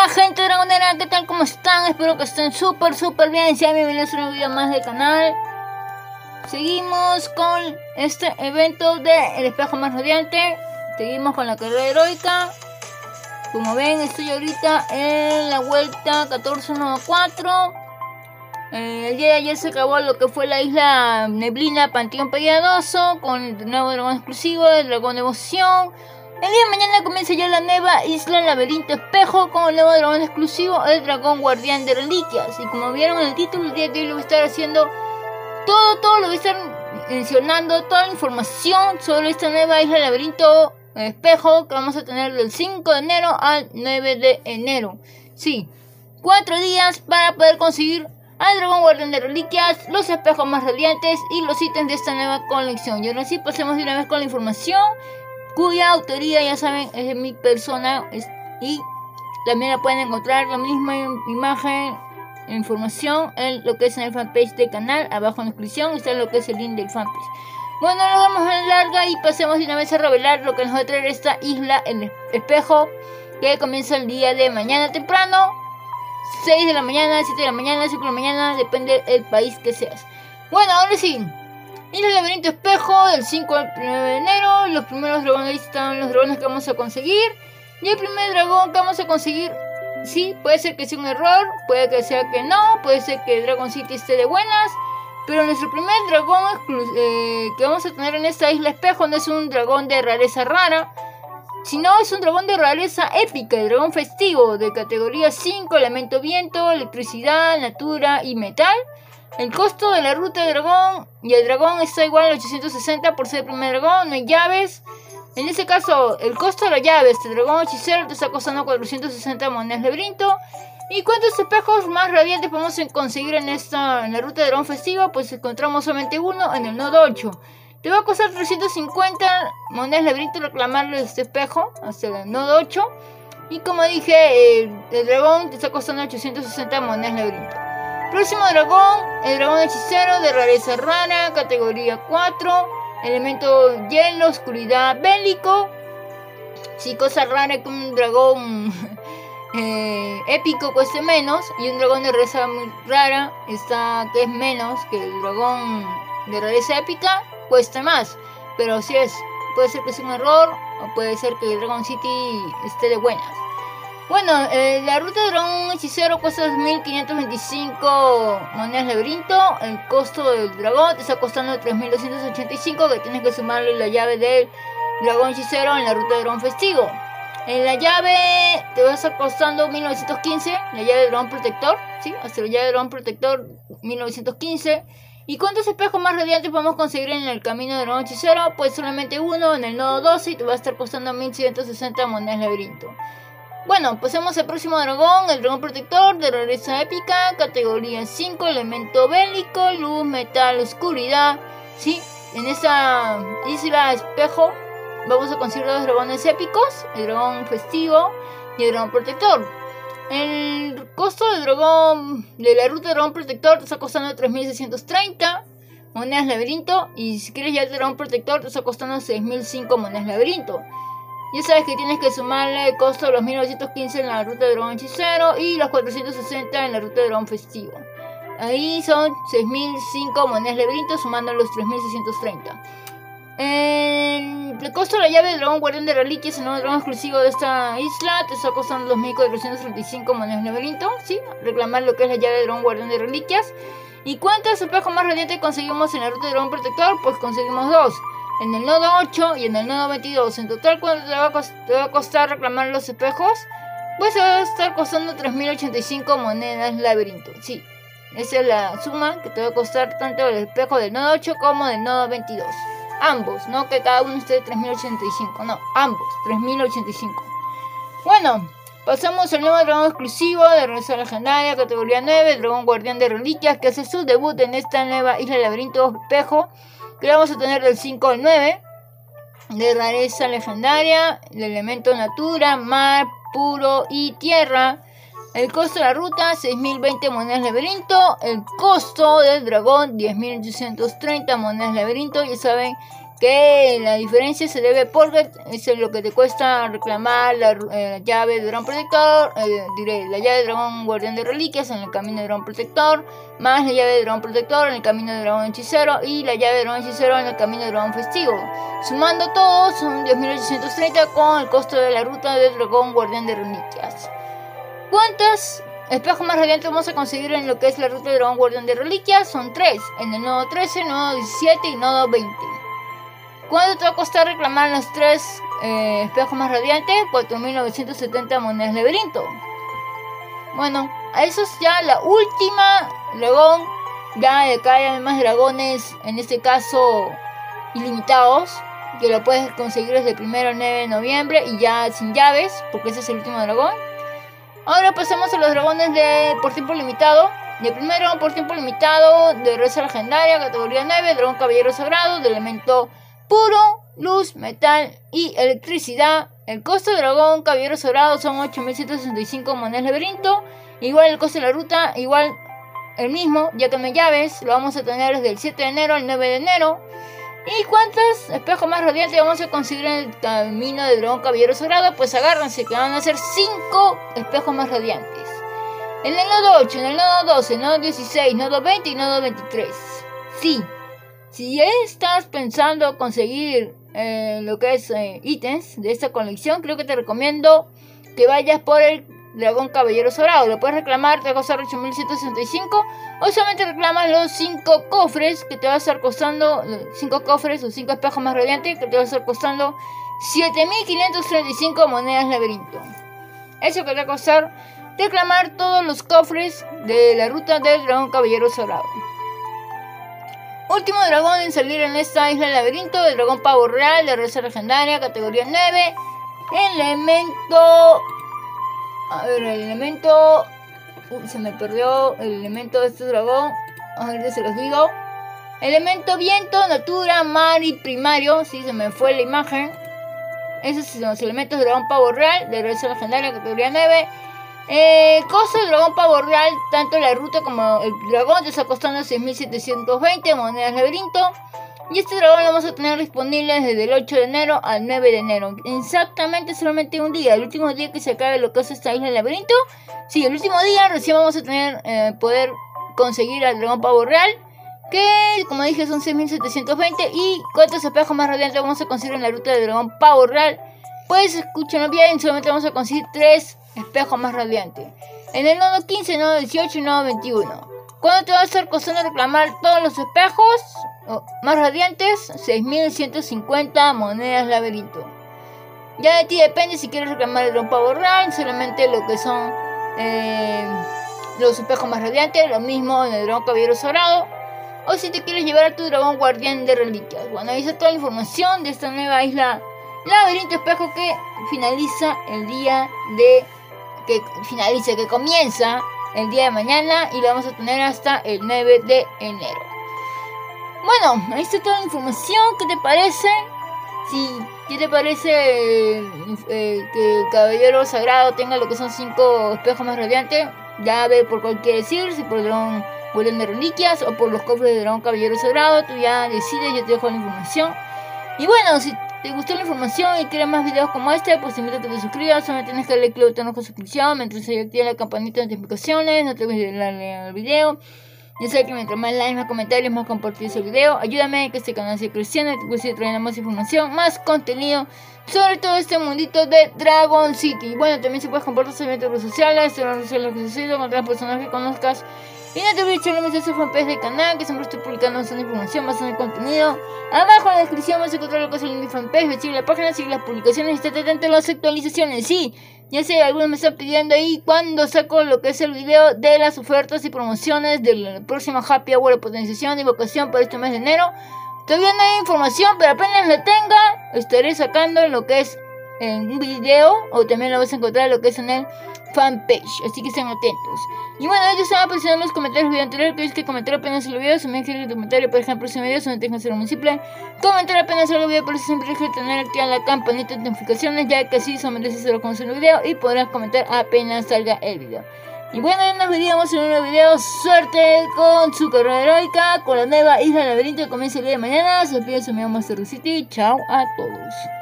Hola gente dragonera, ¿qué tal? ¿Cómo están? Espero que estén súper bien. Sean bienvenidos a un video más del canal. Seguimos con este evento de El Espejo Más Radiante. Seguimos con la carrera heroica. Como ven, estoy ahorita en la vuelta 1494. El día de ayer se acabó lo que fue la isla Neblina Panteón Pegadoso con el nuevo dragón exclusivo, el dragón de devoción. El día de mañana comienza ya la nueva isla Laberinto Espejo con el nuevo dragón exclusivo, el dragón guardián de reliquias. Y como vieron en el título, el día de hoy lo voy a estar haciendo todo lo voy a estar mencionando, toda la información sobre esta nueva isla Laberinto Espejo que vamos a tener del 5 de enero al 9 de enero. Sí, 4 días para poder conseguir al dragón guardián de reliquias, los espejos más radiantes y los ítems de esta nueva colección. Y ahora sí, pasemos de una vez con la información, cuya autoría, ya saben, es de mi persona, y también la pueden encontrar la misma imagen e información en lo que es en el fanpage del canal. Abajo en la descripción está lo que es el link del fanpage. Bueno, no lo vamos a larga y pasemos de una vez a revelar lo que nos va a traer esta isla, el espejo, que comienza el día de mañana temprano, 6 de la mañana, 7 de la mañana, 5 de la mañana, depende del país que seas. Bueno, ahora sí, Isla Laberinto Espejo del 5 al 9 de enero. Los primeros dragones, ahí están los dragones que vamos a conseguir. Y el primer dragón que vamos a conseguir, sí, puede ser que sea un error, puede que sea que no, puede ser que Dragon City esté de buenas. Pero nuestro primer dragón que vamos a tener en esta Isla Espejo no es un dragón de rareza rara, sino es un dragón de rareza épica, el dragón festivo de categoría 5, elemento viento, electricidad, natura y metal. El costo de la ruta de dragón y el dragón está igual a 860 por ser el primer dragón, no hay llaves. En este caso, el costo de la llave, este dragón hechicero te está costando 460 monedas de laberinto. ¿Y cuántos espejos más radiantes podemos conseguir en la ruta de dragón festivo? Pues encontramos solamente uno en el nodo 8. Te va a costar 350 monedas de laberinto reclamarle este espejo hasta el nodo 8. Y como dije, el dragón te está costando 860 monedas de laberinto. Próximo dragón, el dragón hechicero de rareza rara, categoría 4, elemento hielo, oscuridad, bélico. Sí, cosa rara que un dragón épico cueste menos, y un dragón de rareza muy rara que es menos que el dragón de rareza épica, cuesta más. Pero si es, puede ser que sea un error, o puede ser que el Dragon City esté de buenas. Bueno, la ruta de dragón hechicero cuesta 2525 monedas de laberinto. El costo del dragón te está costando 3285, que tienes que sumarle la llave del dragón hechicero en la ruta de dragón festivo. En la llave te va a estar costando 1915, la llave de dragón protector, ¿sí? Hasta la llave de dragón protector 1915. ¿Y cuántos espejos más radiantes podemos conseguir en el camino de dragón hechicero? Pues solamente uno en el nodo 12 y te va a estar costando 1160 monedas de laberinto. Bueno, pasemos al próximo dragón, el dragón protector de rareza épica, categoría 5, elemento bélico, luz, metal, oscuridad. Sí, en esa isla espejo vamos a conseguir dos dragones épicos, el dragón festivo y el dragón protector. El costo del dragón de la ruta de dragón protector te está costando 3630 monedas de laberinto, y si quieres ya el dragón protector te está costando 6005 monedas de laberinto. Ya sabes que tienes que sumarle el costo de los 1915 en la ruta de dragón hechicero y los 460 en la ruta de dragón festivo. Ahí son 6005 monedas de laberinto sumando los 3630. El costo de la llave del dragón guardián de reliquias, el nuevo dragón exclusivo de esta isla, te está costando 2435 monedas de laberinto. ¿Sí? Reclamar lo que es la llave del dragón guardián de reliquias. ¿Y cuántos espejos más radiantes conseguimos en la ruta de dragón protector? Pues conseguimos dos, en el nodo 8 y en el nodo 22. En total, ¿cuánto te va a costar reclamar los espejos? Pues se va a estar costando 3085 monedas de laberinto. Sí, esa es la suma que te va a costar tanto el espejo del nodo 8 como del nodo 22. Ambos, no que cada uno esté 3085, no, ambos, 3085. Bueno, pasamos al nuevo dragón exclusivo de rareza legendaria, categoría 9, el dragón guardián de reliquias, que hace su debut en esta nueva isla Laberinto Espejo, que vamos a tener del 5 al 9, de rareza legendaria, el elemento natura, mar, puro y tierra. El costo de la ruta, 6020 monedas de laberinto. El costo del dragón, 10.830 monedas de laberinto. Ya saben que la diferencia se debe porque es lo que te cuesta reclamar la llave de dragón protector, la llave de dragón guardián de reliquias en el camino de dragón protector, más la llave de dragón protector en el camino de dragón hechicero y la llave de dragón hechicero en el camino de dragón festivo. Sumando todos son 10.830 con el costo de la ruta de dragón guardián de reliquias. ¿Cuántas espejos más radiantes vamos a conseguir en lo que es la ruta de dragón guardián de reliquias? Son 3, en el nodo 13, nodo 17 y nodo 20. ¿Cuánto te va a costar reclamar los 3 espejos más radiantes? 4.970 monedas de laberinto. Bueno, a eso es ya la última dragón. Ya acá hay más dragones, en este caso ilimitados, que lo puedes conseguir desde el 1 al 9 de noviembre y ya sin llaves, porque ese es el último dragón. Ahora pasamos a los dragones por tiempo limitado. El primer dragón por tiempo limitado de raza legendaria, categoría 9, dragón caballero sagrado, de elemento puro, luz, metal y electricidad. El costo del dragón caballero sagrado son 8.165 monedas de laberinto. Igual el costo de la ruta, igual el mismo, ya que no hay llaves. Lo vamos a tener desde el 7 de enero al 9 de enero. ¿Y cuántos espejos más radiantes vamos a conseguir en el camino del dragón caballero sagrado? Pues agárrense que van a ser 5 espejos más radiantes. En el nodo 8, en el nodo 12, nodo 16, nodo 20 y nodo 23. Sí. Si ya estás pensando conseguir lo que es ítems de esta colección, creo que te recomiendo que vayas por el dragón caballero sagrado. Lo puedes reclamar, te va a costar 8.165. O solamente reclamas los 5 cofres que te va a estar costando, 5 cofres o 5 espejos más radiantes que te va a estar costando 7.535 monedas laberinto. Eso que te va a costar reclamar todos los cofres de la ruta del dragón caballero sagrado. Último dragón en salir en esta isla del laberinto, el dragón pavo real de raza legendaria, categoría 9. Elemento... el elemento... se me perdió el elemento de este dragón. Ahorita se los digo. Elemento viento, natura, mar y primario. Sí, se me fue la imagen. Esos son los elementos del dragón pavo real de raza legendaria, categoría 9. Costo del dragón pavo real, tanto la ruta como el dragón te está costando 6.720 monedas laberinto. Y este dragón lo vamos a tener disponible desde el 8 de enero al 9 de enero. Exactamente solamente un día. El último día que se acabe lo que es esta isla del laberinto. Sí, el último día recién vamos a tener poder conseguir al dragón pavo real. Que como dije son 6.720. Y cuántos espejos más radiantes vamos a conseguir en la ruta del dragón pavo real. Pues escúchenlo bien, solamente vamos a conseguir 3 espejos más radiantes. En el nodo 15, nodo 18 y nodo 21. ¿Cuánto te va a estar costando reclamar todos los espejos más radiantes? 6.150 monedas laberinto. Ya de ti depende si quieres reclamar el dragón pavo real, solamente lo que son los espejos más radiantes, lo mismo en el dragón caballero sagrado, o si te quieres llevar a tu dragón guardián de reliquias. Bueno, ahí está toda la información de esta nueva isla laberinto espejo que finaliza el día de... que comienza el día de mañana y lo vamos a tener hasta el 9 de enero. Bueno, ahí está toda la información. ¿Qué te parece? ¿Qué te parece que el caballero sagrado tenga lo que son 5 espejos más radiantes? Ya a ver por cuál quiere decir, si por el dragón guardián de reliquias o por los cofres de dragón caballero sagrado. Tú ya decides, yo te dejo la información. Y bueno, si te gustó la información y quieres más videos como este, pues te invito a que te suscribas. Solamente tienes que darle clic al botón de suscripción, mientras se activa la campanita de notificaciones. No te olvides de darle al video. Ya sabes que mientras más likes, más comentarios, más compartir el video, ayúdame a que este canal siga creciendo y te pueda seguir trayendo más información, más contenido sobre todo este mundito de Dragon City. Y bueno, también se puede compartir en tus redes sociales, en las redes sociales que sucedido con otras personas que conozcas. Y no te olvides de echarle a fanpage del canal, que siempre estoy publicando bastante información, bastante contenido. Abajo en la descripción vas a encontrar lo que es el link de fanpage, sigue la página, sigue las publicaciones y estate atento a las actualizaciones. Sí, ya sé, algunos me están pidiendo ahí cuando saco lo que es el video de las ofertas y promociones del próximo Happy Hour de potenciación y invocación para este mes de enero. Todavía no hay información, pero apenas la tenga, estaré sacando lo que es en un video, o también lo vas a encontrar lo que es en el fanpage, así que estén atentos. Y bueno, yo estaba apareciendo en los comentarios del video anterior, que es que comentar apenas el video, si me dejan tu comentario, por ejemplo, si me video, si no tengo que ser muy simple, comentar apenas el video, por eso siempre dejo de tener activada la campanita de notificaciones, ya que así solamente se lo conoce el video y podrás comentar apenas salga el video. Y bueno, ya nos veríamos en un nuevo video. Suerte con su carrera heroica, con la nueva Isla del Laberinto que comienza el día de mañana. Se despide su amigo Master City. Chao a todos.